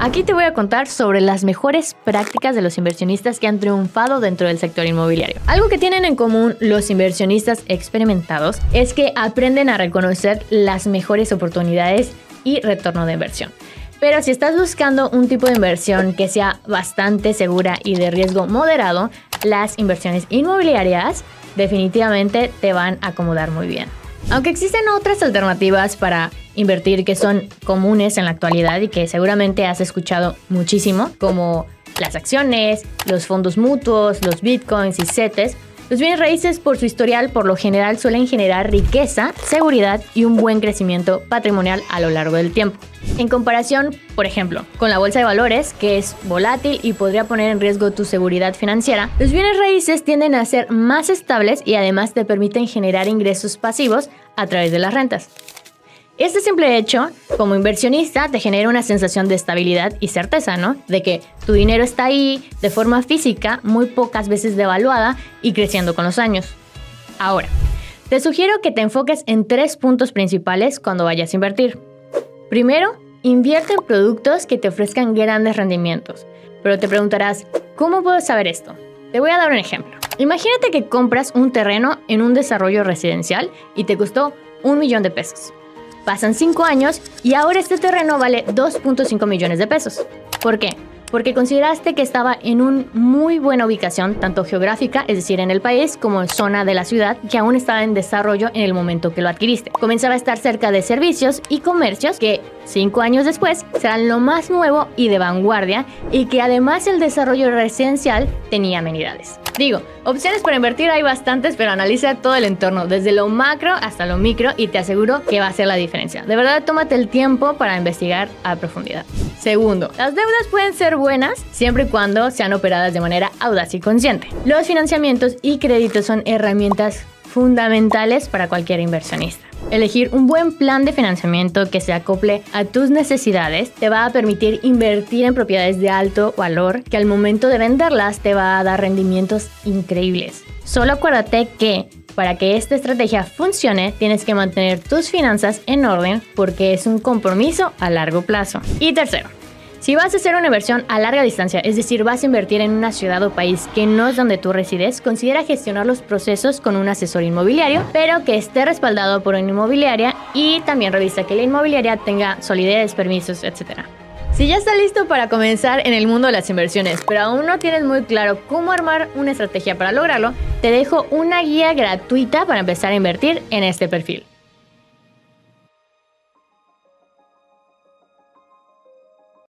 Aquí te voy a contar sobre las mejores prácticas de los inversionistas que han triunfado dentro del sector inmobiliario. Algo que tienen en común los inversionistas experimentados es que aprenden a reconocer las mejores oportunidades y retorno de inversión. Pero si estás buscando un tipo de inversión que sea bastante segura y de riesgo moderado, las inversiones inmobiliarias definitivamente te van a acomodar muy bien. Aunque existen otras alternativas para invertir que son comunes en la actualidad y que seguramente has escuchado muchísimo, como las acciones, los fondos mutuos, los bitcoins y CETES, los bienes raíces por su historial por lo general suelen generar riqueza, seguridad y un buen crecimiento patrimonial a lo largo del tiempo. En comparación, por ejemplo, con la bolsa de valores, que es volátil y podría poner en riesgo tu seguridad financiera, los bienes raíces tienden a ser más estables y además te permiten generar ingresos pasivos a través de las rentas. Este simple hecho, como inversionista, te genera una sensación de estabilidad y certeza, ¿no? De que tu dinero está ahí de forma física, muy pocas veces devaluada y creciendo con los años. Ahora, te sugiero que te enfoques en 3 puntos principales cuando vayas a invertir. Primero, invierte en productos que te ofrezcan grandes rendimientos. Pero te preguntarás, ¿cómo puedo saber esto? Te voy a dar un ejemplo. Imagínate que compras un terreno en un desarrollo residencial y te costó $1 millón. Pasan 5 años y ahora este terreno vale 2.5 millones de pesos. ¿Por qué? Porque consideraste que estaba en una muy buena ubicación, tanto geográfica, es decir, en el país, como en zona de la ciudad, que aún estaba en desarrollo en el momento que lo adquiriste. Comenzaba a estar cerca de servicios y comercios que 5 años después serán lo más nuevo y de vanguardia, y que además el desarrollo residencial tenía amenidades. Digo, opciones para invertir hay bastantes, pero analiza todo el entorno, desde lo macro hasta lo micro, y te aseguro que va a ser la diferencia. De verdad, tómate el tiempo para investigar a profundidad. Segundo, las deudas pueden ser buenas siempre y cuando sean operadas de manera audaz y consciente. Los financiamientos y créditos son herramientas fundamentales para cualquier inversionista. Elegir un buen plan de financiamiento que se acople a tus necesidades te va a permitir invertir en propiedades de alto valor que al momento de venderlas te va a dar rendimientos increíbles. Solo acuérdate que para que esta estrategia funcione tienes que mantener tus finanzas en orden porque es un compromiso a largo plazo. Y tercero, si vas a hacer una inversión a larga distancia, es decir, vas a invertir en una ciudad o país que no es donde tú resides, considera gestionar los procesos con un asesor inmobiliario, pero que esté respaldado por una inmobiliaria, y también revisa que la inmobiliaria tenga solidez, permisos, etc. Si ya estás listo para comenzar en el mundo de las inversiones, pero aún no tienes muy claro cómo armar una estrategia para lograrlo, te dejo una guía gratuita para empezar a invertir en este perfil.